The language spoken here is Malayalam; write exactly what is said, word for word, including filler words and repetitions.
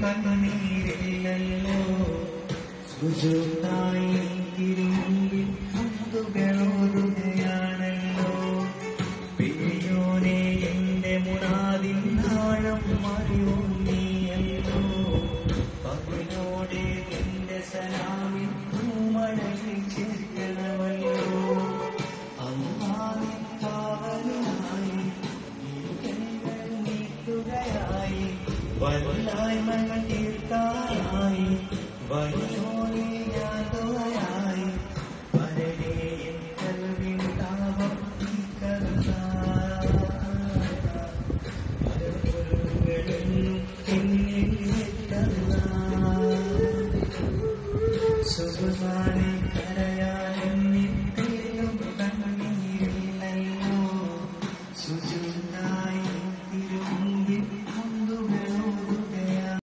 കണ്ണീരില്ലല്ലോ സുജൂതായി തിരുമ്പിൽ ഹംദുകളോടുകയാണല്ലോ പെരിയോനെ എന്റെ മുറാദിൻ ആഴം അറിയോ നീയല്ലോ പകലോടെ എന്റെ സലാമിൻ പൂമഴയിൽ ചേർക്കണമല്ലോ അമ്മാവിൻ കാവലായി നീക്കുകയായി വല്ലായ്മകൾ തീർക്കാനായി വലിയോനെ ഞാൻ